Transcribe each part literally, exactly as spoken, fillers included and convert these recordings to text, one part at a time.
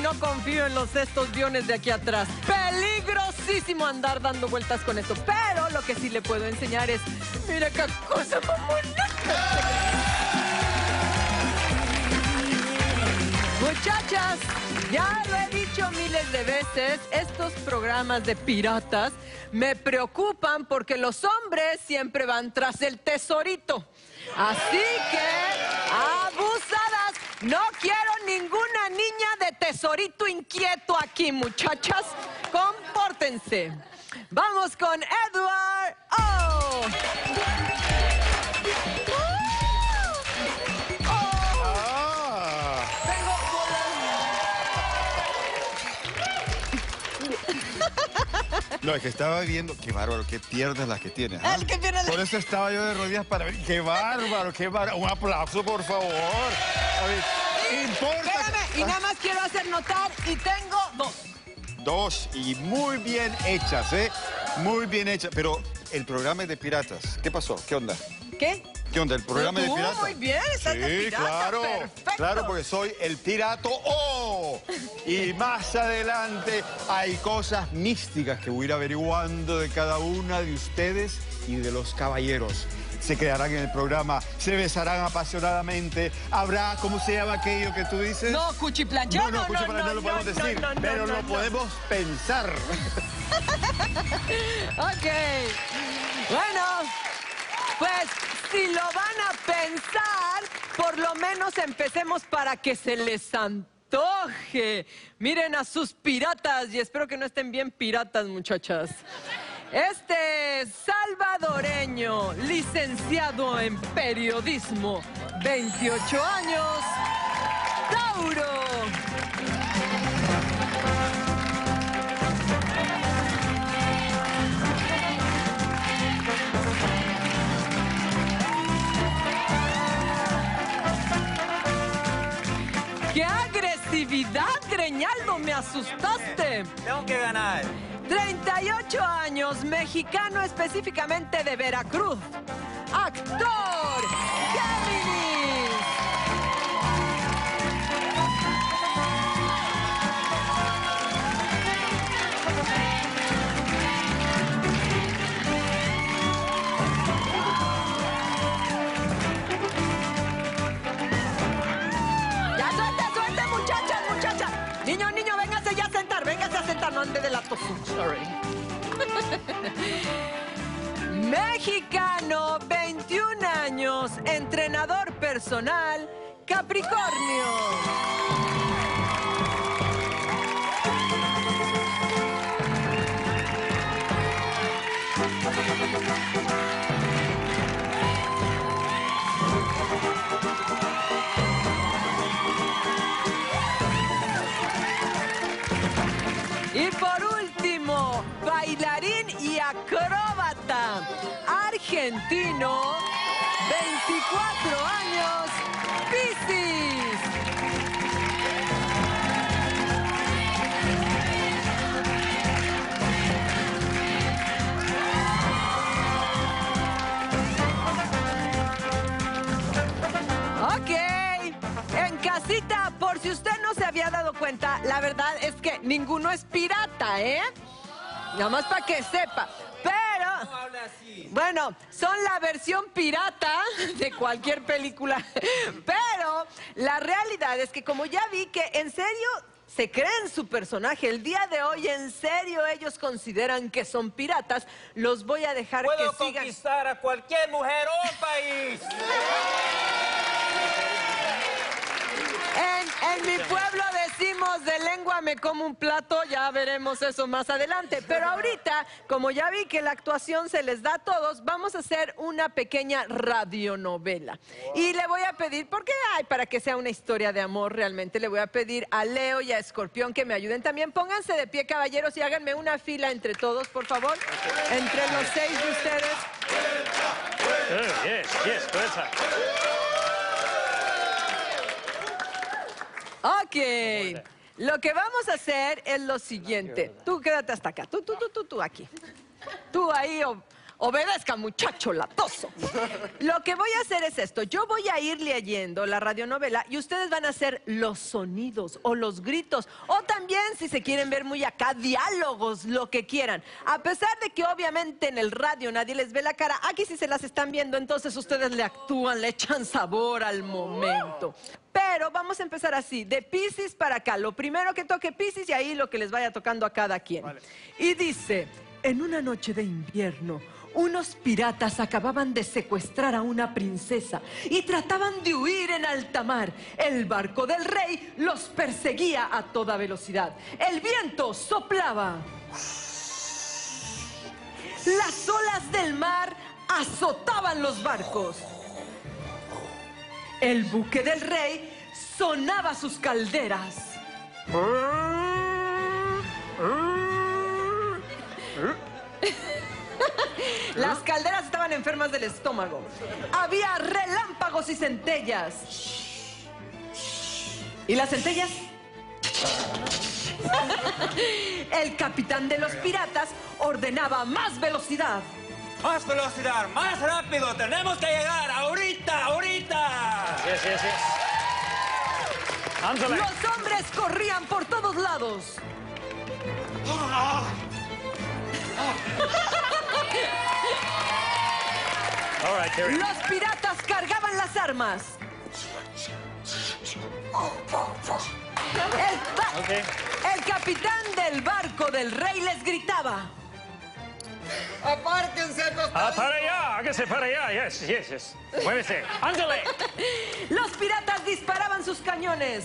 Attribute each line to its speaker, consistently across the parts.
Speaker 1: no confío en los estos guiones de aquí atrás. Peligrosísimo andar dando vueltas con esto. Pero lo que sí le puedo enseñar es... Mira qué cosa mamona. Muchachas, ya lo he dicho miles de veces, estos programas de piratas me preocupan porque los hombres siempre van tras el tesorito. Así que, abusadas, no quiero ninguna niña de tesorito inquieto aquí, muchachas. Compórtense. Vamos con Edward O.
Speaker 2: No, es que estaba viendo, qué bárbaro, qué piernas las que tienes. ¿Ah?
Speaker 1: El que tiene la...
Speaker 2: Por eso estaba yo de rodillas para ver, qué bárbaro, qué bárbaro. Un aplauso, por favor. A ver, importa.
Speaker 1: Espérame, y nada más quiero hacer notar, y tengo dos.
Speaker 2: Dos, y muy bien hechas, ¿eh? Muy bien hechas, pero el programa es de piratas. ¿Qué pasó? ¿Qué onda?
Speaker 1: ¿Qué?
Speaker 2: ¿Qué onda? ¿El programa de
Speaker 1: Tú,
Speaker 2: piratas?
Speaker 1: muy bien, estás
Speaker 2: sí,
Speaker 1: de pirata,
Speaker 2: claro,
Speaker 1: perfecto.
Speaker 2: claro, porque soy el Pirato O. Y más adelante hay cosas místicas que voy a ir averiguando de cada una de ustedes y de los caballeros. Se quedarán en el programa, se besarán apasionadamente. Habrá, ¿cómo se llama aquello que tú dices?
Speaker 1: No, cuchiplanchado.
Speaker 2: No, no, cuchiplanchado no, no, no lo podemos
Speaker 1: no,
Speaker 2: decir,
Speaker 1: no, no,
Speaker 2: pero
Speaker 1: no,
Speaker 2: lo
Speaker 1: no.
Speaker 2: podemos pensar.
Speaker 1: Ok. Bueno, pues si lo van a pensar, por lo menos empecemos para que se les antoje. Miren a sus piratas y espero que no estén bien piratas, muchachas. Este salvadoreño, licenciado en periodismo, veintiocho años, Tauro. ¡Qué agresividad, Greñaldo! ¡Me asustaste!
Speaker 3: Tengo que ganar.
Speaker 1: treinta y ocho años, mexicano específicamente de Veracruz. Actor, Géminis. Ya suelte, suelte, muchachas, muchachas. Niño, niño, véngase ya a sentar, véngase a sentar, no ande de la tos. Sorry. Mexicano, veintiún años, entrenador personal, Capricornio. Y por último, bailarín y acróbata, argentino, veinticuatro años, Piscis. Ok, en casita, por si usted no se había dado cuenta, la verdad es que ninguno es pirata, ¿eh? Nada más para que sepa. Pero,
Speaker 3: No hable así.
Speaker 1: bueno, son la versión pirata de cualquier película. Pero la realidad es que como ya vi que en serio se creen su personaje, el día de hoy en serio ellos consideran que son piratas, los voy a dejar que
Speaker 3: Puedo
Speaker 1: sigan.
Speaker 3: conquistar a cualquier mujer o país.
Speaker 1: En, en mi pueblo decimos de lengua me como un plato, ya veremos eso más adelante. Pero ahorita, como ya vi que la actuación se les da a todos, vamos a hacer una pequeña radionovela. Y le voy a pedir, porque ay, para que sea una historia de amor realmente, le voy a pedir a Leo y a Escorpión que me ayuden también. Pónganse de pie, caballeros, y háganme una fila entre todos, por favor. Entre los seis de ustedes.
Speaker 4: Oh, yes, yes, go ahead.
Speaker 1: Ok, lo que vamos a hacer es lo siguiente. Tú quédate hasta acá, tú, tú, tú, tú, tú aquí. Tú ahí, o, Obedezca, muchacho latoso. Lo que voy a hacer es esto. Yo voy a ir leyendo la radionovela y ustedes van a hacer los sonidos o los gritos. O también, si se quieren ver muy acá, diálogos, lo que quieran. A pesar de que obviamente en el radio nadie les ve la cara, aquí sí se las están viendo, entonces ustedes le actúan, le echan sabor al momento. Pero vamos a empezar así, de Piscis para acá. Lo primero que toque Piscis y ahí lo que les vaya tocando a cada quien. Vale. Y dice, en una noche de invierno, unos piratas acababan de secuestrar a una princesa y trataban de huir en alta mar. El barco del rey los perseguía a toda velocidad. El viento soplaba. Las olas del mar azotaban los barcos. El buque del rey sonaba sus calderas. Las calderas estaban enfermas del estómago. Había relámpagos y centellas. ¿Y las centellas? El capitán de los piratas ordenaba más velocidad.
Speaker 3: Más velocidad, más rápido. Tenemos que llegar ahorita, ahorita.
Speaker 4: Sí, sí, sí. Ándale.
Speaker 1: Los hombres corrían por todos lados.
Speaker 4: All right, Terry.
Speaker 1: Los piratas cargaban las armas. El,
Speaker 4: Okay.
Speaker 1: el capitán del barco del rey les gritaba.
Speaker 2: ¡Apártense,
Speaker 4: Ah, para allá, hágase para allá. Yes, yes, yes. Muévese. Ándale.
Speaker 1: Los piratas disparaban sus cañones.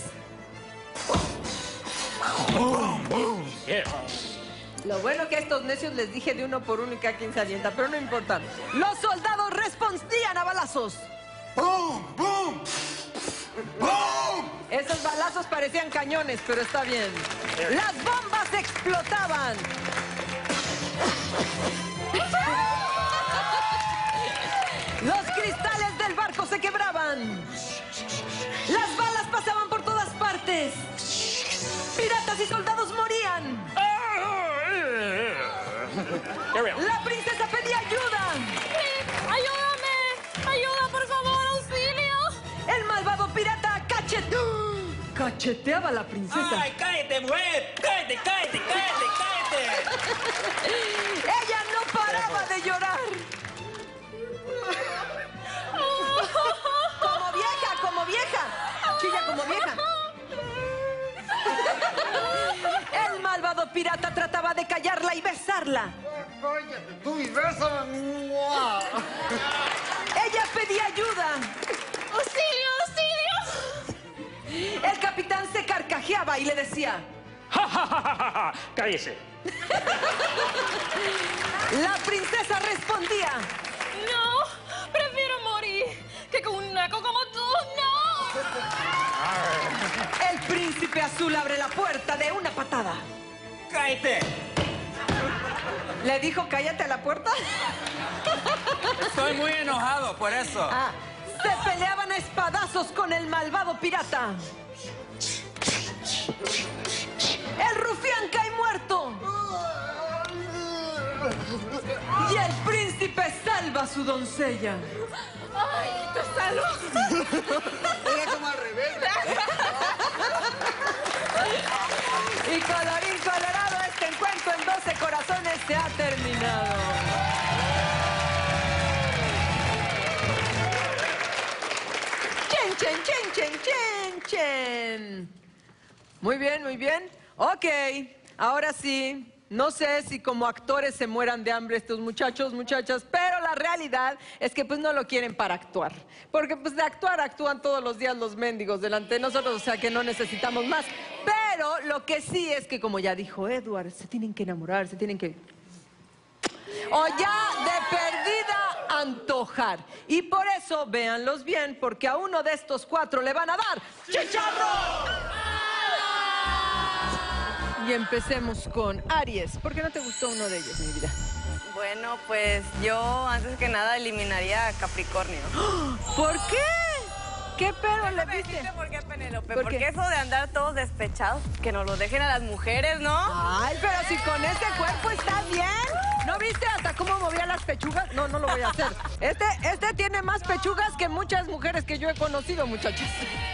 Speaker 4: Yeah.
Speaker 1: Lo bueno que a estos necios les dije de uno por uno y cada quien se avienta, pero no importa. Los soldados respondían a balazos.
Speaker 2: ¡Bum! ¡Bum! ¡Bum!
Speaker 1: Esos balazos parecían cañones, pero está bien. Las bombas explotaban. Los cristales del barco se quebraban. Las balas pasaban por todas partes. Piratas y soldados morían.
Speaker 4: Ariel.
Speaker 1: La princesa pedía ayuda.
Speaker 5: ¡Ayúdame! ¡Ayuda, por favor! ¡Auxilio!
Speaker 1: El malvado pirata cacheteó. Cacheteaba a la princesa.
Speaker 3: ¡Ay, cállate, mujer! ¡Cállate, cállate, cállate, cállate!
Speaker 1: Ella no paraba de llorar. Como vieja, como vieja. Chilla como vieja. El malvado pirata trataba de callarla y besarla.
Speaker 2: ¡Cállate tú y bésame!
Speaker 1: Ella pedía ayuda.
Speaker 5: ¡Auxilio, auxilio!
Speaker 1: El capitán se carcajeaba y le decía.
Speaker 4: Ja, ja, ja, ja, ja. Cállese.
Speaker 1: La princesa respondía.
Speaker 5: No, prefiero morir que con un naco como tú. ¡No!
Speaker 1: El príncipe azul abre la puerta de una patada.
Speaker 3: ¡Cállate!
Speaker 1: ¿Le dijo cállate a la puerta?
Speaker 3: Estoy muy enojado por eso.
Speaker 1: Ah, se peleaban a espadazos con el malvado pirata. El rufián cae muerto. Y el príncipe salva a su doncella.
Speaker 5: ¡Ay, te salvo!
Speaker 2: Era como al revés.
Speaker 1: Y colorín colorado, este encuentro en doce corazones se ha terminado. Chen, chen, chen, chen, chen, chen. Muy bien, muy bien. Ok, ahora sí. No sé si como actores se mueran de hambre estos muchachos, muchachas, pero la realidad es que pues no lo quieren para actuar. Porque pues de actuar actúan todos los días los mendigos delante de nosotros, o sea que no necesitamos más. Pero lo que sí es que como ya dijo Edward, se tienen que enamorar, se tienen que... O ya de perdida antojar. Y por eso, véanlos bien, porque a uno de estos cuatro le van a dar ¡chicharrón! Y empecemos con Aries. ¿Por qué no te gustó uno de ellos, mi vida?
Speaker 6: Bueno, pues yo antes que nada eliminaría a Capricornio.
Speaker 1: ¿Por qué? ¿Qué pero le viste?
Speaker 6: Decirte ¿Por qué, Penélope?
Speaker 1: ¿Por
Speaker 6: Porque
Speaker 1: qué?
Speaker 6: eso de andar todos despechados, que nos lo dejen a las mujeres, ¿no?
Speaker 1: Ay, pero si con ese cuerpo está bien. ¿No viste hasta cómo movía las pechugas? No, no lo voy a hacer. Este, este tiene más pechugas que muchas mujeres que yo he conocido, muchachos.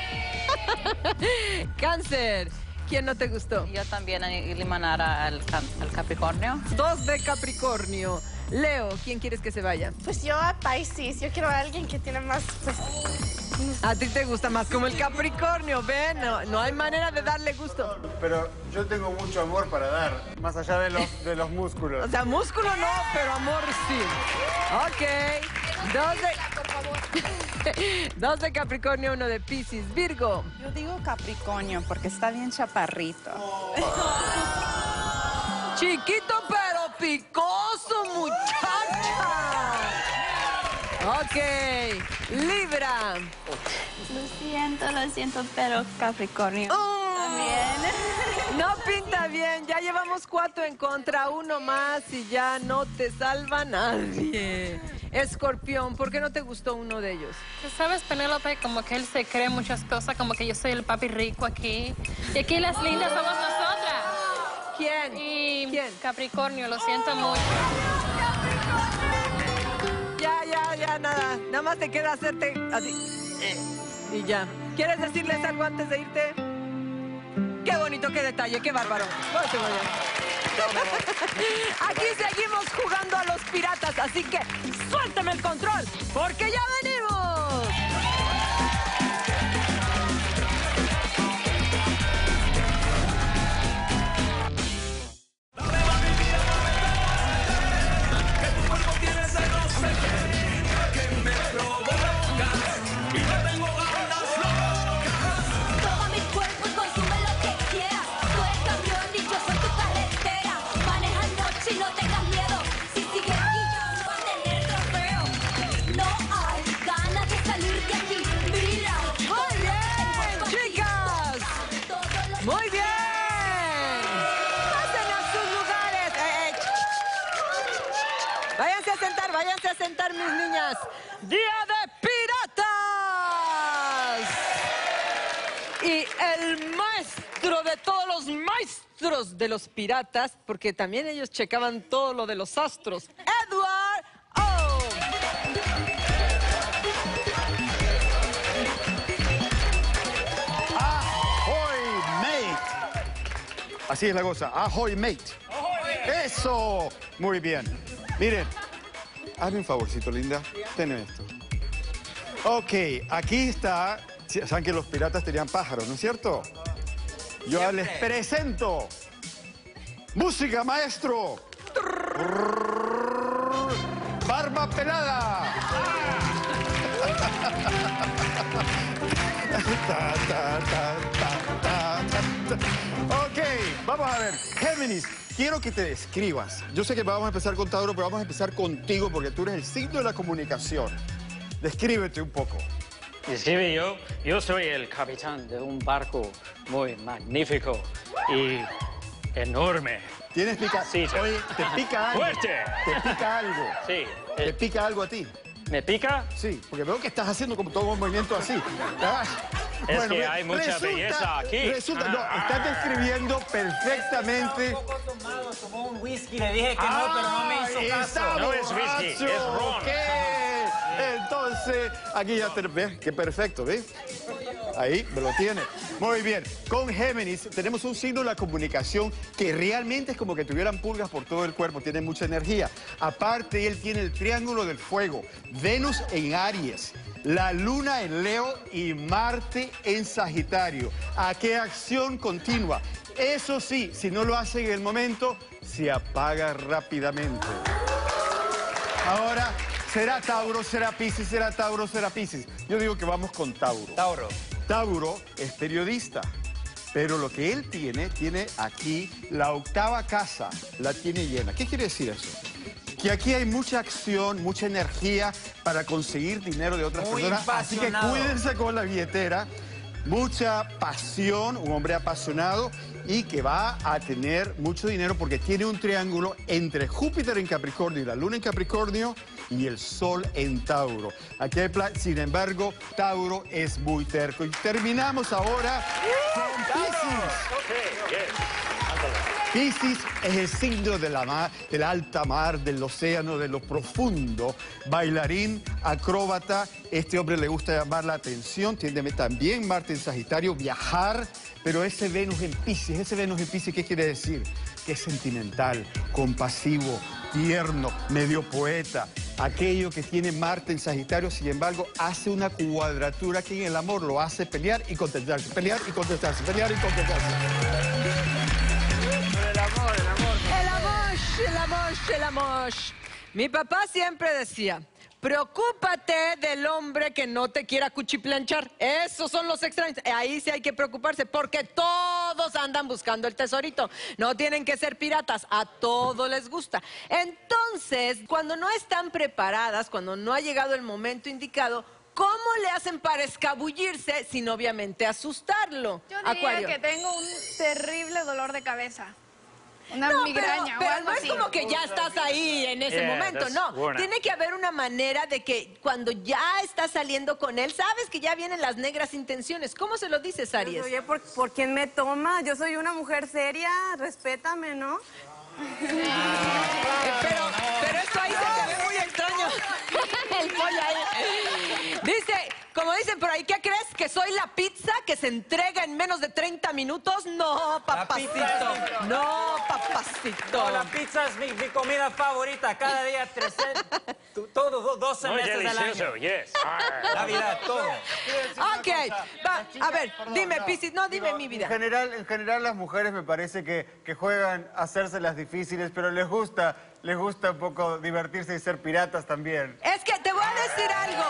Speaker 1: Cáncer. ¿Quién no te gustó?
Speaker 7: Yo también eliminar al, al Capricornio.
Speaker 1: Dos de Capricornio. Leo, ¿quién quieres que se vaya?
Speaker 8: Pues yo a Piscis. Yo quiero a alguien que tiene más, pues...
Speaker 1: A ti te gusta más como el Capricornio, ven, no, no hay manera de darle gusto.
Speaker 2: Pero yo tengo mucho amor para dar, más allá de los, de los músculos.
Speaker 1: O sea, músculo no, pero amor sí. Ok, dos de... Dos de Capricornio, uno de Piscis. Virgo.
Speaker 9: Yo digo Capricornio porque está bien chaparrito.
Speaker 1: Chiquito pero picoso, muchacha. Ok, Libra.
Speaker 10: Lo siento, lo siento, pero Capricornio
Speaker 1: Oh.
Speaker 10: también.
Speaker 1: No pinta bien, ya llevamos cuatro en contra, uno más y ya no te salva nadie. Escorpión, ¿por qué no te gustó uno de ellos?
Speaker 5: ¿Sabes, Penélope? Como que él se cree muchas cosas, como que yo soy el papi rico aquí. Y aquí las lindas somos nosotras.
Speaker 1: ¿Quién?
Speaker 5: Y
Speaker 1: ¿Quién?
Speaker 5: Capricornio, lo siento mucho.
Speaker 1: Ya, ya, ya, nada. Nada más te queda hacerte así. Y ya. ¿Quieres decirles algo antes de irte? Qué bonito, qué detalle, qué bárbaro. No te vayas. Aquí seguimos jugando a los piratas, así que suéltame el control, porque ya venimos. Muy bien. Pasen a sus lugares. Eh, eh. Váyanse a sentar, váyanse a sentar, mis niñas. ¡Día de piratas! Y el maestro de todos los maestros de los piratas, porque también ellos checaban todo lo de los astros, Edward O.
Speaker 2: Así es la cosa. Ahoy, mate. ¡Eso! Muy bien. Miren, hazme un favorcito, linda. Ten esto. Ok, aquí está. Saben que los piratas tenían pájaros, ¿no es cierto? Yo
Speaker 3: Siempre.
Speaker 2: les presento. Música, maestro. Barba pelada. Ta, ta, ta, ta, ta, ta. Ok, vamos a ver. Géminis, quiero que te describas. Yo sé que vamos a empezar con Tauro, pero vamos a empezar contigo porque tú eres el signo de la comunicación. Descríbete un poco.
Speaker 4: Describe yo, yo soy el capitán de un barco muy magnífico y enorme.
Speaker 2: ¿Tienes pica?
Speaker 4: Sí, sí.
Speaker 2: Oye, ¿te pica algo?
Speaker 4: ¡Fuerte!
Speaker 2: ¿Te pica algo?
Speaker 4: Sí.
Speaker 2: ¿Te
Speaker 4: eh,
Speaker 2: pica algo a ti?
Speaker 4: ¿Me pica?
Speaker 2: Sí, porque veo que estás haciendo como todo un movimiento así. Ah,
Speaker 4: Es que
Speaker 2: re-
Speaker 4: hay mucha belleza aquí.
Speaker 2: Resulta, no,
Speaker 4: Ah.
Speaker 2: estás describiendo perfectamente.
Speaker 3: Tomó un whisky, le dije que no, pero no me hizo
Speaker 2: Ah,
Speaker 3: caso.
Speaker 2: está
Speaker 4: No es whisky,
Speaker 2: borracho.
Speaker 4: es ron.
Speaker 2: ¿Qué? Entonces, aquí ya te ves, qué perfecto, ¿ves? Ahí me lo tiene. Muy bien. Con Géminis tenemos un signo de la comunicación que realmente es como que tuvieran pulgas por todo el cuerpo, tiene mucha energía. Aparte, él tiene el triángulo del fuego, Venus en Aries, la Luna en Leo y Marte en Sagitario. ¿A qué acción continua? Eso sí, si no lo hace en el momento, se apaga rápidamente. Ahora, ¿será Tauro, será Piscis, será Tauro, será Piscis? Yo digo que vamos con Tauro.
Speaker 3: Tauro.
Speaker 2: Tauro es periodista, pero lo que él tiene, tiene aquí la octava casa, la tiene llena. ¿Qué quiere decir eso? Que aquí hay mucha acción, mucha energía para conseguir dinero de otras
Speaker 3: Muy
Speaker 2: personas. Así que
Speaker 3: apasionado.
Speaker 2: cuídense con la billetera. Mucha pasión, un hombre apasionado y que va a tener mucho dinero porque tiene un triángulo entre Júpiter en Capricornio y la Luna en Capricornio y el Sol en Tauro. Aquí hay plan, sin embargo, Tauro es muy terco. Y terminamos ahora con Piscis.
Speaker 4: Ok, yes. Ándale.
Speaker 2: Piscis es el signo de la, mar, de la alta mar, del océano, de lo profundo. Bailarín, acróbata, este hombre le gusta llamar la atención, tiene también Marte en Sagitario, viajar, pero ese Venus en Piscis, ese Venus en Piscis, ¿qué quiere decir? Que es sentimental, compasivo, tierno, medio poeta. Aquello que tiene Marte en Sagitario, sin embargo, hace una cuadratura que en el amor lo hace pelear y contentarse, pelear y contentarse, pelear y contentarse.
Speaker 1: El amor, el amor. El amor, el amor, el amor. Mi papá siempre decía, preocúpate del hombre que no te quiera cuchiplanchar. Esos son los extraños. Ahí sí hay que preocuparse porque todos andan buscando el tesorito. No tienen que ser piratas, a todos les gusta. Entonces, cuando no están preparadas, cuando no ha llegado el momento indicado, ¿cómo le hacen para escabullirse sin obviamente asustarlo?
Speaker 8: Yo diría
Speaker 1: Acuario.
Speaker 8: que tengo un terrible dolor de cabeza. Una
Speaker 1: no,
Speaker 8: migraña
Speaker 1: pero,
Speaker 8: o
Speaker 1: pero
Speaker 8: algo
Speaker 1: no es
Speaker 8: así.
Speaker 1: como que ya estás ahí en ese
Speaker 4: Yeah,
Speaker 1: momento,
Speaker 4: that's
Speaker 1: no.
Speaker 4: buena.
Speaker 1: Tiene que haber una manera de que cuando ya estás saliendo con él, sabes que ya vienen las negras intenciones. ¿Cómo se lo dices, Aries?
Speaker 6: Oye, ¿por, ¿por quién me toma? Yo soy una mujer seria, respétame, ¿no?
Speaker 1: Eh, pero, pero esto ahí se te ve muy extraño. El pollo ahí. Dice, como dicen por ahí, ¿qué crees? ¿Que soy la pizza que se entrega en menos de treinta minutos? No, papacito.
Speaker 3: pizza es-
Speaker 1: No, papacito.
Speaker 3: No, la pizza es mi, mi comida favorita. Cada día, trece, todos do- doce
Speaker 4: Muy
Speaker 3: meses al
Speaker 4: delicioso,
Speaker 3: año.
Speaker 4: yes.
Speaker 3: Navidad, todo.
Speaker 1: Ok, va, a ver, dime, Piscis, no, dime mi vida.
Speaker 11: En general, en general las mujeres me parece que, que juegan a hacérselas difíciles, pero les gusta, les gusta un poco divertirse y ser piratas también.
Speaker 1: Es que te voy a decir algo.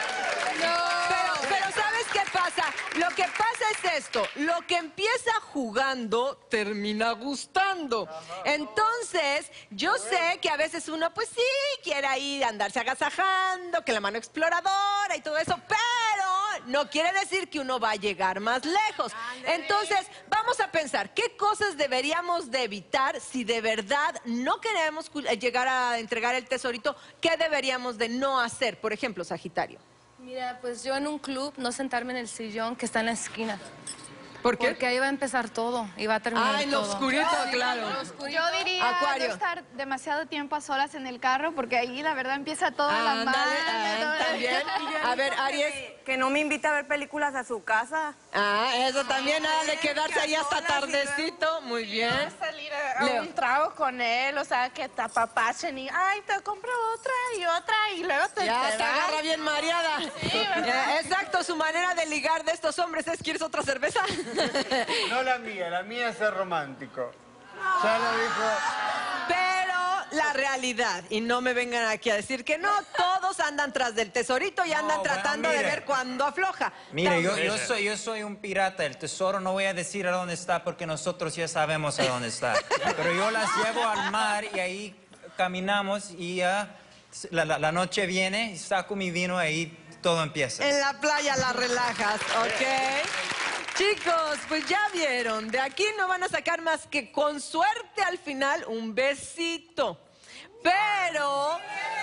Speaker 1: Pero, pero ¿sabes qué pasa? Lo que pasa es esto. Lo que empieza jugando termina gustando. Entonces, yo sé que a veces uno, pues sí, quiere ahí andarse agasajando, que la mano exploradora y todo eso, pero no quiere decir que uno va a llegar más lejos. Entonces, vamos a pensar, ¿qué cosas deberíamos de evitar si de verdad no queremos cu- llegar a entregar el tesorito? ¿Qué deberíamos de no hacer? Por ejemplo, Sagitario.
Speaker 5: Mira, pues yo en un club no sentarme en el sillón que está en la esquina.
Speaker 1: ¿Por qué?
Speaker 5: Porque ahí va a empezar todo y va a terminar
Speaker 1: Ah, en lo
Speaker 5: todo.
Speaker 1: oscurito, claro.
Speaker 8: Yo diría
Speaker 1: Acuario.
Speaker 8: no estar demasiado tiempo a solas en el carro porque ahí la verdad empieza toda la
Speaker 1: Ándale,
Speaker 8: mano.
Speaker 1: ah,
Speaker 8: toda-
Speaker 1: también. A ver, Aries.
Speaker 6: Que no me invita a ver películas a su casa.
Speaker 1: Ah, eso también, nada de quedarse ahí hasta tardecito. Muy bien.
Speaker 9: Salir a, a
Speaker 1: Leo.
Speaker 9: un trago con él, o sea, que te apapachen y, ay, te compro otra y otra y luego te
Speaker 1: Ya
Speaker 9: te
Speaker 1: se
Speaker 9: vas.
Speaker 1: agarra bien mareada. Eh, Exacto, su manera de ligar de estos hombres es, ¿quieres otra cerveza?
Speaker 11: No la mía, la mía es ser romántico. Ya lo dijo.
Speaker 1: Pero la realidad, y no me vengan aquí a decir que no, todos andan tras del tesorito y andan
Speaker 3: No, bueno,
Speaker 1: tratando de
Speaker 3: mire.
Speaker 1: ver cuándo afloja.
Speaker 3: Mire, yo,
Speaker 1: Tauro.
Speaker 3: yo, soy, yo soy un pirata. El tesoro no voy a decir a dónde está porque nosotros ya sabemos a dónde está. Pero yo las llevo al mar y ahí caminamos y ya la, la- la noche viene, saco mi vino y ahí todo empieza.
Speaker 1: En la playa la relajas, ¿ok? Chicos, pues ya vieron, de aquí no van a sacar más que con suerte al final un besito. Pero,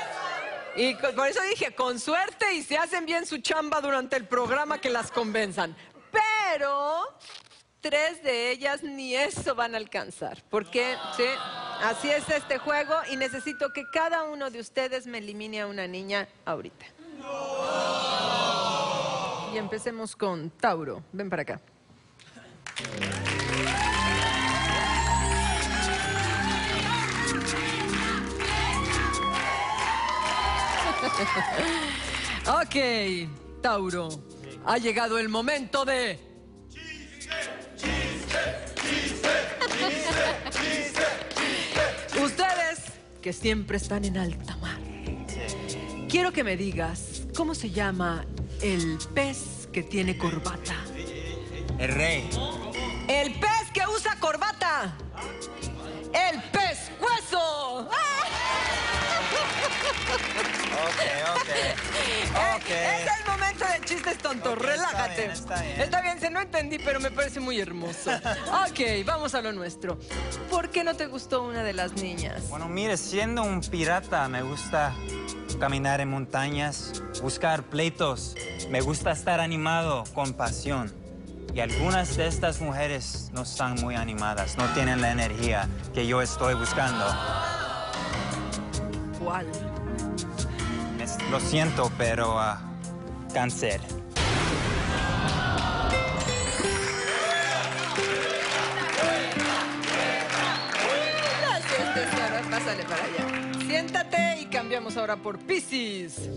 Speaker 1: y co- por eso dije, con suerte y si hacen bien su chamba durante el programa que las convenzan. Pero, tres de ellas ni eso van a alcanzar. Porque, sí, así es este juego y necesito que cada uno de ustedes me elimine a una niña ahorita. Y empecemos con Tauro. Ven para acá. Ok, Tauro. Ha llegado el momento de... Ustedes, que siempre están en alta mar. Quiero que me digas, ¿cómo se llama el pez que tiene corbata?
Speaker 3: El rey.
Speaker 1: El pez que usa corbata. El pez hueso.
Speaker 3: Ok, ok. Ok.
Speaker 1: Es el momento de chistes tontos,
Speaker 3: Ok,
Speaker 1: relájate.
Speaker 3: está bien, está bien.
Speaker 1: Está bien, se no entendí, pero me parece muy hermoso. Ok, vamos a lo nuestro. ¿Por qué no te gustó una de las niñas?
Speaker 3: Bueno, mire, siendo un pirata me gusta caminar en montañas, buscar pleitos. Me gusta estar animado con pasión. Y algunas de estas mujeres no están muy animadas, no tienen la energía que yo estoy buscando.
Speaker 1: ¿Cuál?
Speaker 3: Me- Lo siento, pero uh, cáncer.
Speaker 1: Gracias, tesoro. Pásale para allá. Siéntate y cambiamos ahora por Piscis.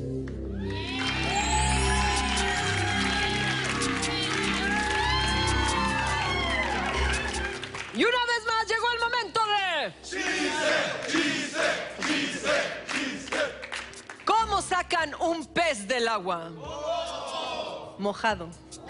Speaker 1: Y una vez más llegó el momento de... ¿Cómo sacan un pez del agua? Mojado.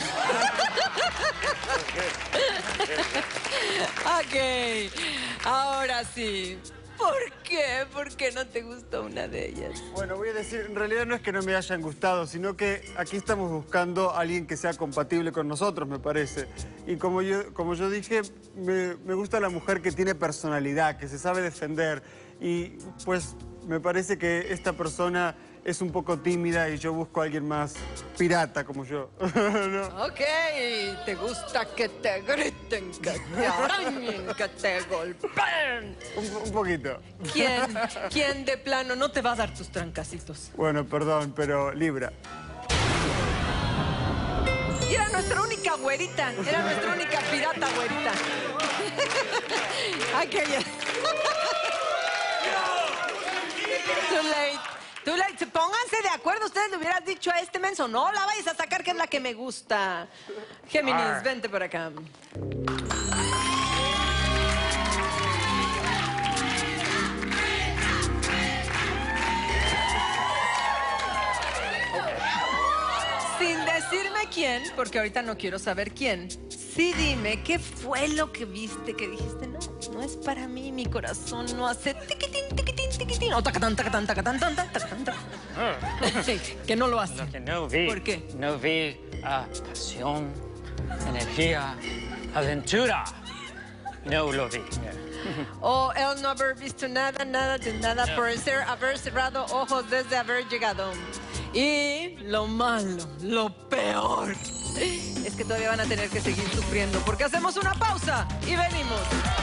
Speaker 1: Ok, ahora sí. ¿Por qué? ¿Por qué no te gustó una de ellas?
Speaker 11: Bueno, voy a decir, en realidad no es que no me hayan gustado, sino que aquí estamos buscando a alguien que sea compatible con nosotros, me parece. Y como yo, como yo dije, me, me gusta la mujer que tiene personalidad, que se sabe defender. Y pues me parece que esta persona es un poco tímida y yo busco a alguien más pirata como yo. ¿No?
Speaker 1: Ok, te gusta que te griten, que te arañen, que te golpeen.
Speaker 11: Un, un poquito.
Speaker 1: ¿Quién, quién de plano no te va a dar tus trancacitos?
Speaker 11: Bueno, perdón, pero Libra.
Speaker 1: Y era nuestra única güerita, era nuestra única pirata güerita. Aquella. Too late. Too late. Pónganse de acuerdo. Ustedes le hubieran dicho a este menso, no la vayas a sacar, que es la que me gusta. Géminis,
Speaker 4: Arr.
Speaker 1: vente por acá. Sin decirme quién, porque ahorita no quiero saber quién, sí dime qué fue lo que viste que dijiste, no, no es para mí, mi corazón no hace tiquitín, tiquitín, tiquitín, o tacatán, tacatán, tacatán, tacatán, tacatán, tacatán. Sí, que no lo hace.
Speaker 4: Lo que no vi.
Speaker 1: ¿Por qué?
Speaker 4: No vi ah, pasión, energía, aventura. No lo vi.
Speaker 1: O el no haber visto nada, nada de nada, por ser haber cerrado ojos desde haber llegado. Y lo malo, lo peor, es que todavía van a tener que seguir sufriendo, porque hacemos una pausa y venimos.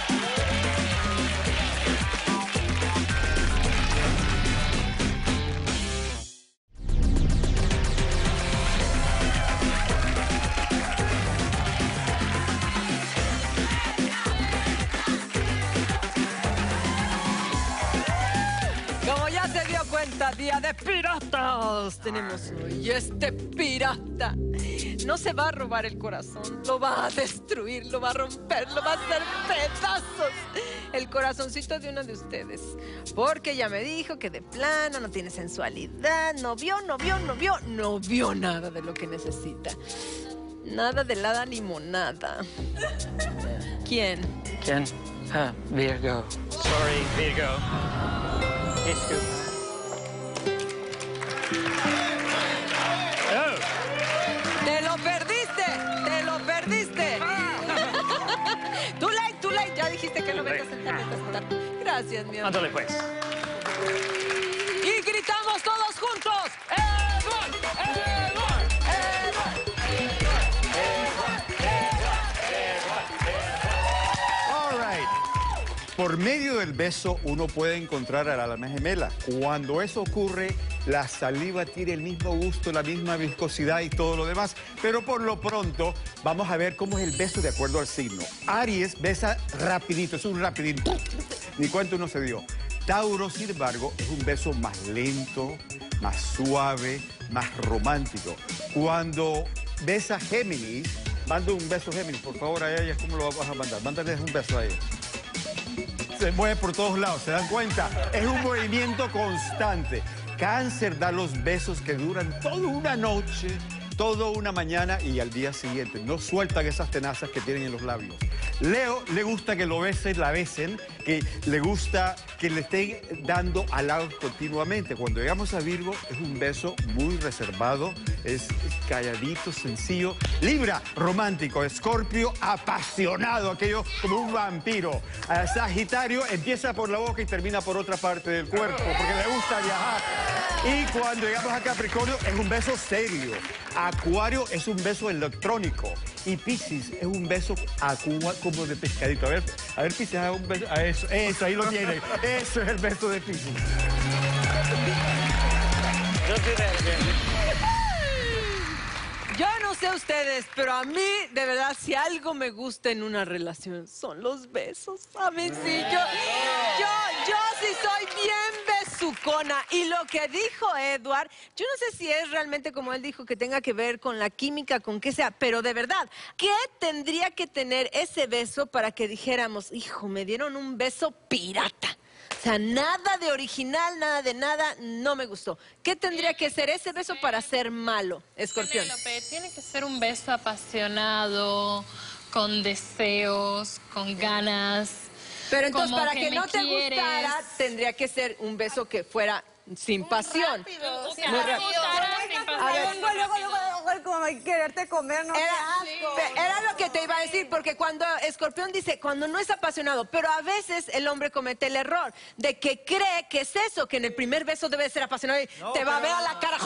Speaker 1: Como ya se dio cuenta, día de piratas tenemos hoy. Y este pirata no se va a robar el corazón, lo va a destruir, lo va a romper, lo va a hacer pedazos. El corazoncito de uno de ustedes. Porque ya me dijo que de plano no tiene sensualidad, no vio, no vio, no vio, no vio nada de lo que necesita. Nada de helada ni monada. ¿Quién?
Speaker 4: ¿Quién? Ah, Virgo. Sorry, Virgo. Disculpa. Oh.
Speaker 1: ¡Te lo perdiste! ¡Te lo perdiste! Too late, too late. Ya dijiste que no vete a sentar, vete a sentar. Gracias, mi amor.
Speaker 4: Ándale, pues.
Speaker 1: Y gritamos todos juntos. ¡Edward! ¡Edward!
Speaker 2: All right. Por medio del beso uno puede encontrar al alma gemela. Cuando eso ocurre, la saliva tiene el mismo gusto, la misma viscosidad y todo lo demás. Pero por lo pronto, vamos a ver cómo es el beso de acuerdo al signo. Aries besa rapidito, es un rapidito. Ni cuenta uno se dio. Tauro, sin embargo, es un beso más lento, más suave, más romántico. Cuando besa Géminis, manda un beso Géminis, por favor, a ella, ¿cómo lo vas a mandar? Mándales un beso a ella. Se mueve por todos lados, ¿se dan cuenta? Es un movimiento constante. Cáncer da los besos que duran toda una noche, toda una mañana y al día siguiente. No sueltan esas tenazas que tienen en los labios. Leo le gusta que lo besen, la besen, que le gusta que le estén dando halagos continuamente. Cuando llegamos a Virgo es un beso muy reservado, es calladito, sencillo. Libra, romántico. Escorpio, apasionado, aquello como un vampiro. A Sagitario empieza por la boca y termina por otra parte del cuerpo, porque le gusta viajar. Y cuando llegamos a Capricornio es un beso serio. Acuario es un beso electrónico. Y Piscis es un beso acua como de pescadito. A ver, a ver Piscis, haga un beso. A eso, eso, ahí lo tiene. Eso es el beso de Piscis.
Speaker 1: Yo no sé ustedes, pero a mí, de verdad, si algo me gusta en una relación, son los besos. A mí sí, yo, yo, yo sí soy bien besucona. Y lo que dijo Edward, yo no sé si es realmente como él dijo, que tenga que ver con la química, con qué sea, pero de verdad, ¿qué tendría que tener ese beso para que dijéramos, hijo, me dieron un beso pirata? O sea, nada de original, nada de nada, no me gustó. ¿Qué tendría que ser ese beso para ser malo, Escorpión?
Speaker 5: Penélope, tiene que ser un beso apasionado, con deseos, con ganas.
Speaker 1: Pero entonces,
Speaker 5: como
Speaker 1: para que,
Speaker 5: me
Speaker 1: no te
Speaker 5: quieres.
Speaker 1: gustara, tendría que ser un beso que fuera sin pasión.
Speaker 9: Rápido,
Speaker 5: Sí,
Speaker 1: Muy
Speaker 5: me
Speaker 1: rápido.
Speaker 5: gustara sin pasión.
Speaker 1: A ver.
Speaker 6: Luego, luego, luego, luego, como quererte comer, no
Speaker 1: Era,
Speaker 6: qué asco.
Speaker 1: pe- era lo que te iba a decir, porque cuando Escorpión dice, cuando no es apasionado, pero a veces el hombre comete el error de que cree que es eso, que en el primer beso debe ser apasionado y
Speaker 3: No,
Speaker 1: te va a ver
Speaker 3: pero-
Speaker 1: a la cara.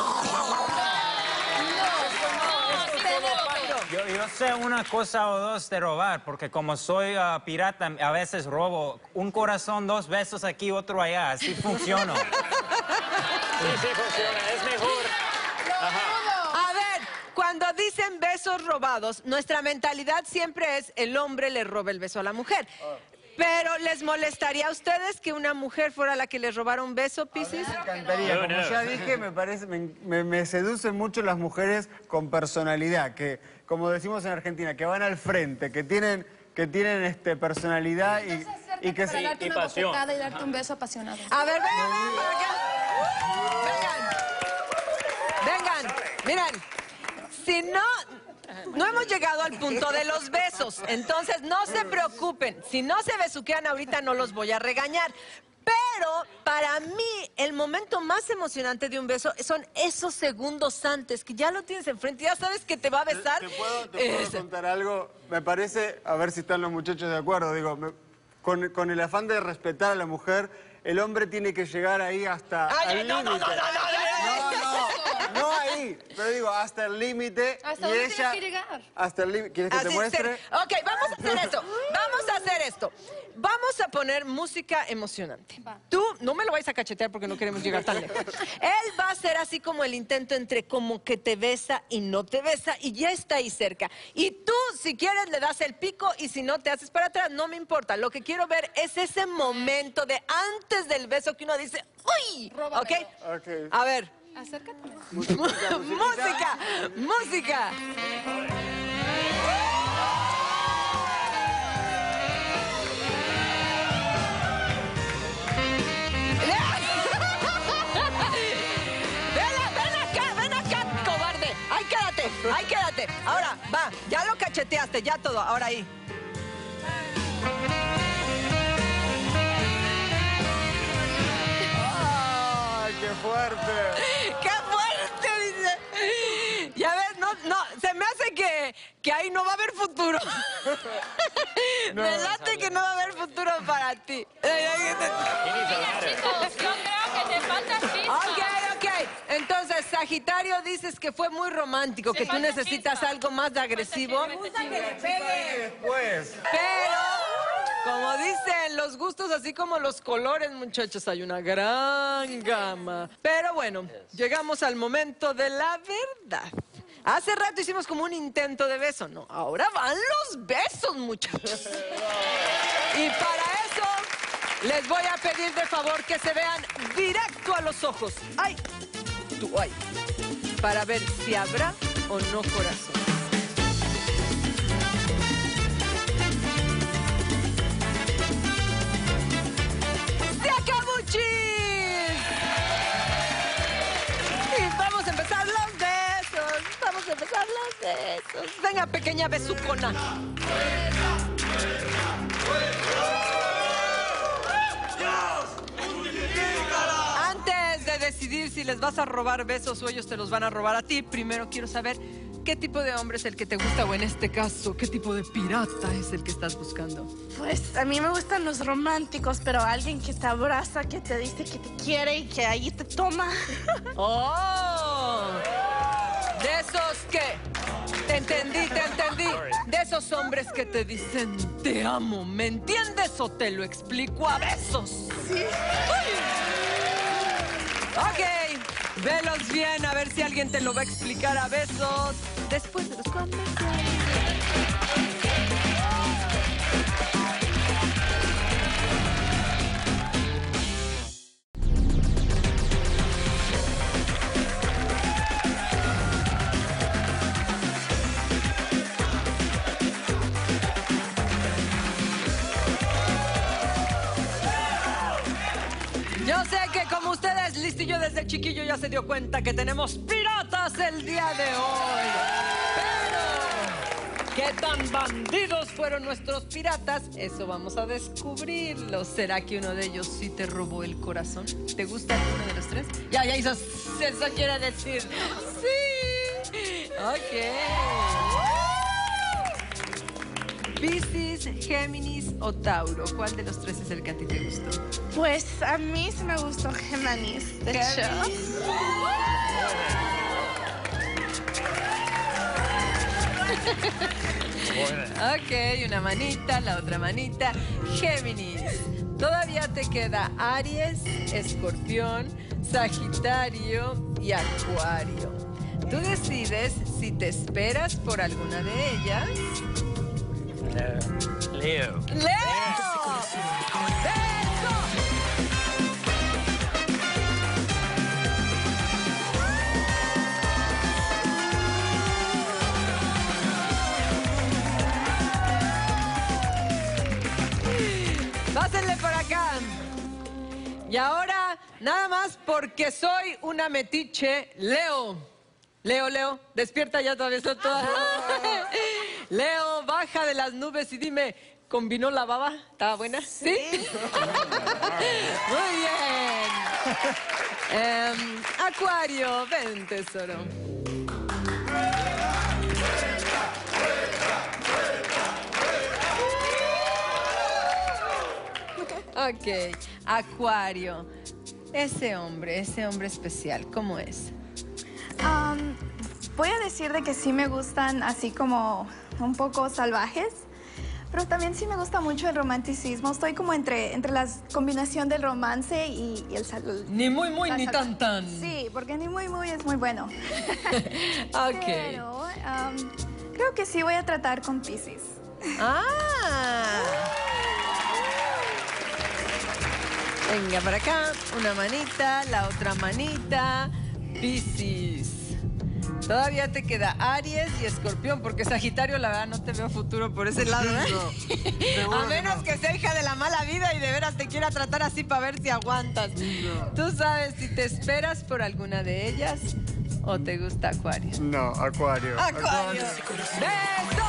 Speaker 3: Yo, yo sé una cosa o dos de robar, porque como soy ah, pirata, a veces robo un corazón, dos besos aquí, otro allá. Así funciono.
Speaker 4: Sí, sí funciona, es mejor.
Speaker 1: A ver, cuando dicen besos robados, nuestra mentalidad siempre es el hombre le roba el beso a la mujer. Pero, ¿les molestaría a ustedes que una mujer fuera la que les robara un beso, Piscis?
Speaker 11: Me encantaría,
Speaker 4: No,
Speaker 11: como
Speaker 4: no.
Speaker 11: ya dije, me parece, me, me- me seducen mucho las mujeres con personalidad, que, como decimos en Argentina, que van al frente, que tienen, que tienen este, personalidad y, y que
Speaker 8: Para
Speaker 11: se...
Speaker 8: darte
Speaker 4: y
Speaker 8: una
Speaker 4: pasión.
Speaker 8: bofetada y darte un beso apasionado.
Speaker 1: A ver, vengan, vengan para acá. Vengan. Vengan, miren. Si no, no hemos llegado al punto de los besos. Entonces, no se preocupen. Si no se besuquean ahorita, no los voy a regañar. Pero para mí, el momento más emocionante de un beso son esos segundos antes, que ya lo tienes enfrente, ya sabes que te va a besar.
Speaker 11: ¿Te puedo, te puedo
Speaker 1: Ese.
Speaker 11: contar algo? Me parece, a ver si están los muchachos de acuerdo, digo, me- con, con el afán de respetar a la mujer, el hombre tiene que llegar ahí hasta
Speaker 1: Ay,
Speaker 11: el
Speaker 1: no, no,
Speaker 11: límite.
Speaker 1: no, no, no, no,
Speaker 11: no, no, no ahí, pero digo, hasta el límite.
Speaker 8: ¿Hasta
Speaker 11: y
Speaker 8: dónde
Speaker 11: ella,
Speaker 8: tienes que llegar?
Speaker 11: Hasta el límite. ¿Quieres que te
Speaker 1: Así,
Speaker 11: muestre?
Speaker 1: ser- Ok, vamos a hacer esto. Vamos a hacer esto. Vamos a poner música emocionante.
Speaker 8: Va.
Speaker 1: Tú no me lo vais a cachetear porque no queremos llegar tan lejos. Él va a hacer así como el intento entre como que te besa y no te besa y ya está ahí cerca. Y tú, si quieres, le das el pico y si no te haces para atrás, no me importa. Lo que quiero ver es ese momento de antes del beso que uno dice, ¡uy! ¿Ok?
Speaker 11: Ok.
Speaker 1: A ver.
Speaker 8: Acércate.
Speaker 1: música, música. Ven, ven acá, ven acá, cobarde. Ahí quédate, ahí quédate. Ahora, va, ya lo cacheteaste, ya todo, ahora ahí.
Speaker 11: ¡Ay, qué fuerte!
Speaker 1: ¡Qué fuerte! Dice. Ya ves, no, no, se me hace que, que ahí no va a haber futuro. Me late que no va a haber futuro para ti.
Speaker 5: Mira, chicos, yo creo que te falta chispa.
Speaker 1: Ok, ok. Entonces, Sagitario, dices que fue muy romántico, que tú
Speaker 5: falta
Speaker 1: necesitas
Speaker 5: chispa.
Speaker 1: algo más de agresivo.
Speaker 11: Después.
Speaker 1: Pero, como dicen, los gustos así como los colores, muchachos, hay una gran gama. Pero bueno, llegamos al momento de la verdad. Hace rato hicimos como un intento de beso, ¿no? Ahora van los besos, muchachos. Y para eso, les voy a pedir de favor que se vean directo a los ojos. ¡Ay! Tú, ay. Para ver si habrá o no corazón. ¡Se acabó, chis! Y vamos a empezar los besos. Vamos a empezar los besos. Venga, pequeña besucona. Antes de decidir si les vas a robar besos o ellos te los van a robar a ti, primero quiero saber qué tipo de hombre es el que te gusta? O en este caso, ¿qué tipo de pirata es el que estás buscando?
Speaker 9: Pues a mí me gustan los románticos, pero alguien que te abraza, que te dice que te quiere y que ahí te toma.
Speaker 1: ¡Oh! De esos que... Te entendí, te entendí. De esos hombres que te dicen te amo, ¿me entiendes o te lo explico a besos?
Speaker 9: Sí.
Speaker 1: Uy. Ok, velos bien, a ver si alguien te lo va a explicar a besos después de los comerciales. Yo sé que como ustedes, Listillo desde chiquillo ya se dio cuenta que tenemos piratas el día de hoy. Pero, ¿qué tan bandidos fueron nuestros piratas? Eso vamos a descubrirlo. ¿Será que uno de ellos sí te robó el corazón? ¿Te gusta alguno de los tres? Ya, ya hizo, eso quiere decir. Sí. Ok. Piscis, Géminis o Tauro. ¿Cuál de los tres es el que a ti te gustó?
Speaker 9: Pues a mí sí me gustó Géminis, de hecho.
Speaker 1: Ok, una manita, la otra manita. Géminis. Todavía te queda Aries, Escorpión, Sagitario y Acuario. Tú decides si te esperas por alguna de ellas.
Speaker 4: Uh, Leo.
Speaker 1: ¡Leo! ¡Beso! Pásenle por acá. Y ahora, nada más porque soy una metiche, Leo. Leo, Leo, despierta ya, todavía está toda. Leo, baja de las nubes y dime, ¿combinó la baba? ¿Estaba buena? ¿Sí? ¿Sí? Muy bien. Eh, Acuario, ven, tesoro. Ok, Acuario. Ese hombre, ese hombre especial, ¿cómo es?
Speaker 8: Um, voy a decir de que sí me gustan así como un poco salvajes, pero también sí me gusta mucho el romanticismo. Estoy como entre, entre la combinación del romance y, y el salud.
Speaker 1: Ni muy muy ni tan tan.
Speaker 8: Sí, porque ni muy muy es muy bueno.
Speaker 1: Ok.
Speaker 8: Pero um, creo que sí voy a tratar con Piscis.
Speaker 1: Ah. Venga, para acá, una manita, la otra manita, Piscis. Todavía te queda Aries y Escorpión, porque Sagitario, la verdad, no te veo futuro por ese lado, ¿eh? No, a menos que, no. que sea hija de la mala vida y de veras te quiera tratar así para ver si aguantas. No. ¿Tú sabes si te esperas por alguna de ellas o te gusta Acuario?
Speaker 11: No, Acuario.
Speaker 1: Acuario. Acuario. ¡Beso!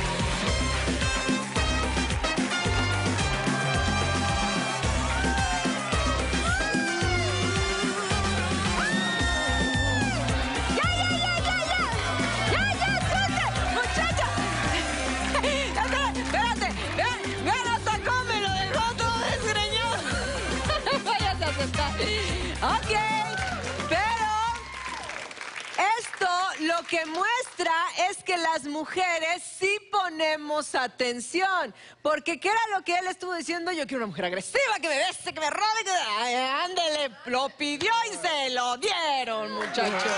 Speaker 1: Ok, pero esto lo que muestra es que las mujeres sí ponemos atención. Porque ¿qué era lo que él estuvo diciendo? Yo quiero una mujer agresiva, que me bese, que me robe, que... Ay, ándele, lo pidió y se lo dieron, muchachos.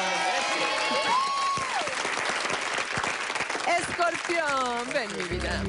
Speaker 1: Escorpión, ven mi vida.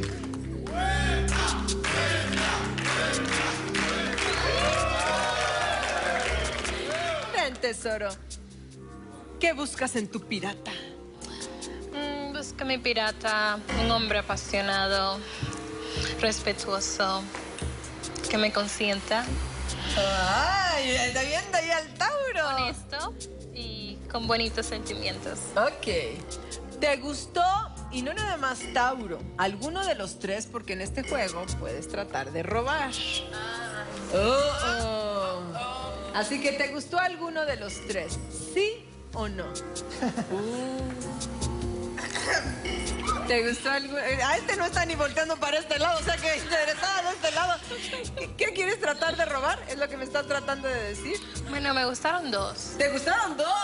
Speaker 1: Tesoro, ¿qué buscas en tu pirata?
Speaker 5: Mm, busco mi pirata, un hombre apasionado, respetuoso, que me consienta.
Speaker 1: ¡Ay! Está viendo ahí al Tauro.
Speaker 5: Honesto y con bonitos sentimientos.
Speaker 1: Ok. ¿Te gustó? Y no nada más Tauro, alguno de los tres, porque en este juego puedes tratar de robar. Ah. Oh, oh. Así que, ¿te gustó alguno de los tres? ¿Sí o no? Uh. ¿Te gustó algo? A este no está ni volteando para este lado, o sea que interesada de este lado. ¿Qué, qué quieres tratar de robar? Es lo que me estás tratando de decir.
Speaker 5: Bueno, me gustaron dos.
Speaker 1: ¿Te gustaron dos?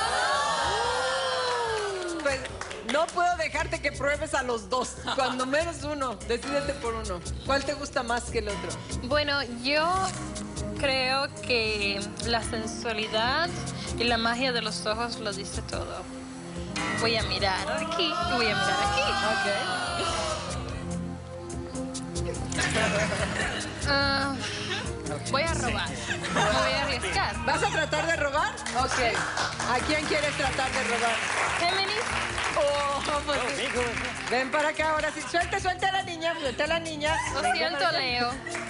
Speaker 1: Pues no puedo dejarte que pruebes a los dos. Cuando menos uno, decídete por uno. ¿Cuál te gusta más que el otro?
Speaker 5: Bueno, yo creo que la sensualidad y la magia de los ojos lo dice todo. Voy a mirar aquí y voy a mirar aquí.
Speaker 1: Ok.
Speaker 5: Uh, voy a robar. Me voy a arriesgar.
Speaker 1: ¿Vas a tratar de robar? Ok. ¿A quién quieres tratar de robar?
Speaker 5: Géminis.
Speaker 1: Oh, pues sí. Ven para acá ahora sí. Suelta, suelta a la niña, suelta a la niña.
Speaker 5: Lo siento, Leo.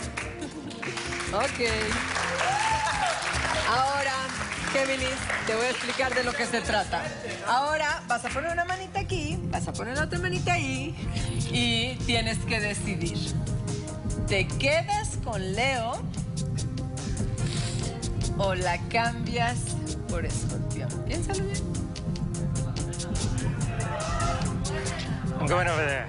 Speaker 1: Ok. Ahora, Géminis, te voy a explicar de lo que se trata. Ahora vas a poner una manita aquí, vas a poner otra manita ahí y tienes que decidir. ¿Te quedas con Leo o la cambias por Escorpión? Piénsalo bien.
Speaker 4: Aunque bueno, ver.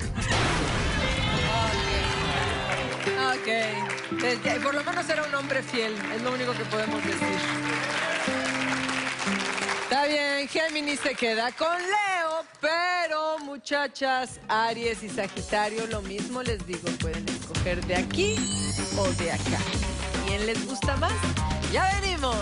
Speaker 1: Ok. Ok. Por lo menos era un hombre fiel, es lo único que podemos decir. Está bien, Géminis se queda con Leo, pero muchachas, Aries y Sagitario, lo mismo les digo, pueden escoger de aquí o de acá. ¿Quién les gusta más? ¡Ya venimos!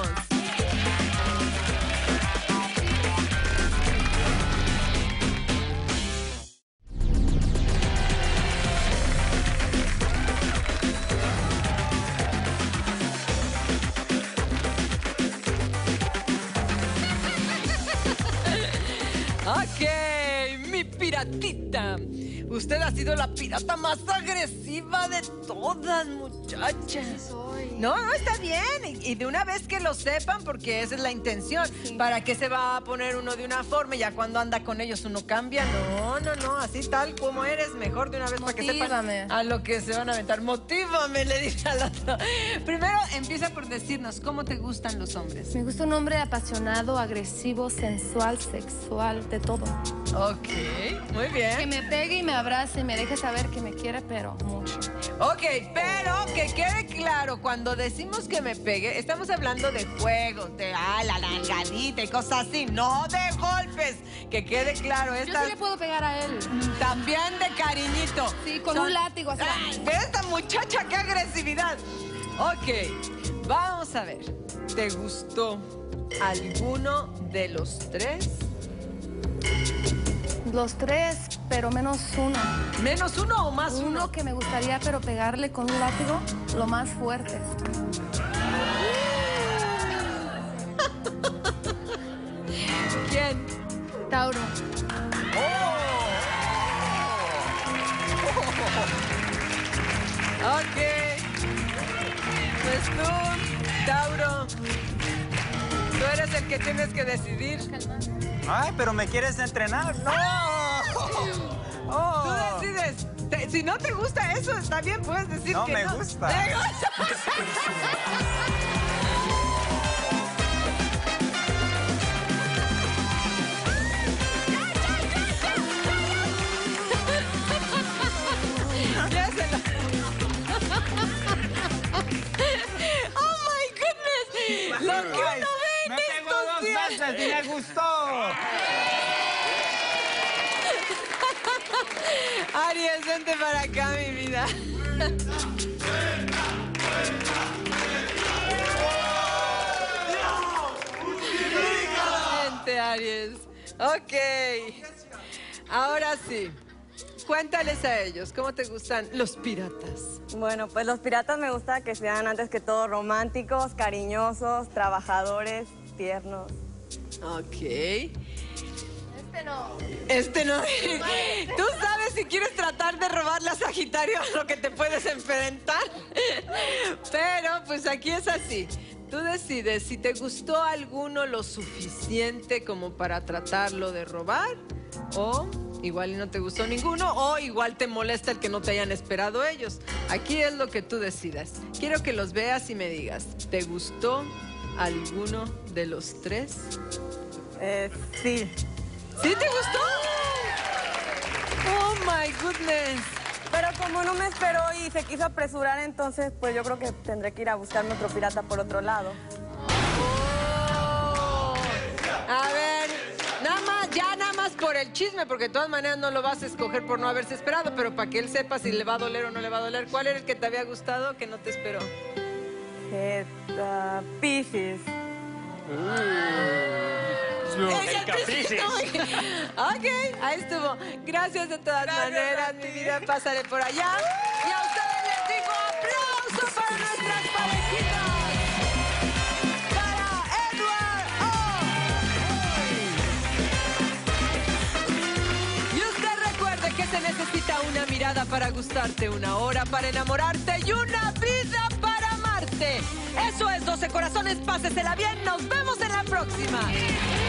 Speaker 1: Ok, mi piratita. Usted ha sido la pirata más agresiva de todas, muchachas.
Speaker 8: Sí soy.
Speaker 1: No, no, está bien. Y, y de una vez que lo sepan, porque esa es la intención.
Speaker 8: Sí.
Speaker 1: ¿Para qué se va a poner uno de una forma y ya cuando anda con ellos uno cambia? No, no, no. Así tal como eres, mejor de una vez para que
Speaker 8: Motívame.
Speaker 1: sepan a lo que se van a aventar. Motívame, le dice al otro. Primero empieza por decirnos cómo te gustan los hombres.
Speaker 12: Me gusta un hombre apasionado, agresivo, sensual, sexual, de todo.
Speaker 1: Ok, muy bien.
Speaker 12: Que me pegue y me abrace y me deje saber que me quiere, pero mucho.
Speaker 1: Ok, pero que quede claro, cuando decimos que me pegue, estamos hablando de juegos, de ah, la nalgadita y cosas así, no de golpes. Que quede claro,
Speaker 12: Yo
Speaker 1: esta...
Speaker 12: sí le puedo pegar a él.
Speaker 1: También de cariñito.
Speaker 12: Sí, con
Speaker 1: Son-
Speaker 12: un látigo así.
Speaker 1: Ay, ve esta muchacha, qué agresividad. Ok, vamos a ver. ¿Te gustó alguno de los tres?
Speaker 12: Los tres, pero menos uno.
Speaker 1: ¿Menos uno o más uno?
Speaker 12: Uno que me gustaría, pero pegarle con un látigo lo más fuerte.
Speaker 1: ¿Quién?
Speaker 12: Tauro.
Speaker 1: Ok. Pues tú, Tauro, tú eres el que tienes que decidir.
Speaker 3: Ay, pero me quieres entrenar. No. Oh.
Speaker 1: Tú decides. Te- si no te gusta eso, está bien, puedes decir
Speaker 3: No
Speaker 1: que
Speaker 3: me
Speaker 1: no.
Speaker 3: gusta.
Speaker 1: ¿Te gusta? Ya se la- Oh my goodness. Lo que
Speaker 3: Ay,
Speaker 1: uno ve en
Speaker 3: me pegó
Speaker 1: estos
Speaker 3: dos
Speaker 1: días.
Speaker 3: veces y me gustó.
Speaker 1: Aries, vente para acá, mi vida. Vente, Aries. Ok. Ahora sí. Cuéntales a ellos, ¿cómo te gustan los piratas?
Speaker 6: Bueno, pues los piratas me gusta que sean antes que todo románticos, cariñosos, trabajadores, tiernos.
Speaker 1: Ok.
Speaker 12: Este no.
Speaker 1: Este no. Tú sabes si quieres tratar de robarle a Sagitario lo que te puedes enfrentar. Pero pues aquí es así. Tú decides si te gustó alguno lo suficiente como para tratarlo de robar o igual y no te gustó ninguno o igual te molesta el que no te hayan esperado ellos. Aquí es lo que tú decidas. Quiero que los veas y me digas, ¿te gustó alguno de los tres?
Speaker 6: Eh, sí.
Speaker 1: ¿Sí te gustó? Oh, my goodness.
Speaker 6: Pero como no me esperó y se quiso apresurar, entonces pues yo creo que tendré que ir a buscarme otro pirata por otro lado.
Speaker 1: Oh. A ver, nada más, ya nada más por el chisme, porque de todas maneras no lo vas a escoger por no haberse esperado, pero para que él sepa si le va a doler o no le va a doler. ¿Cuál era el que te había gustado que no te esperó?
Speaker 6: Eh, uh, Piscis.
Speaker 4: El Capricis.
Speaker 1: Ok, ahí estuvo. Gracias de todas
Speaker 6: Gracias
Speaker 1: maneras,
Speaker 6: a
Speaker 1: mi
Speaker 6: ti.
Speaker 1: vida. Pasaré por allá. Y a ustedes les digo aplauso para nuestras parejitas. Para Edward O. Y usted recuerde que se necesita una mirada para gustarte, una hora para enamorarte y una vida para amarte. Eso es doce corazones, pásesela bien. Nos vemos en la próxima.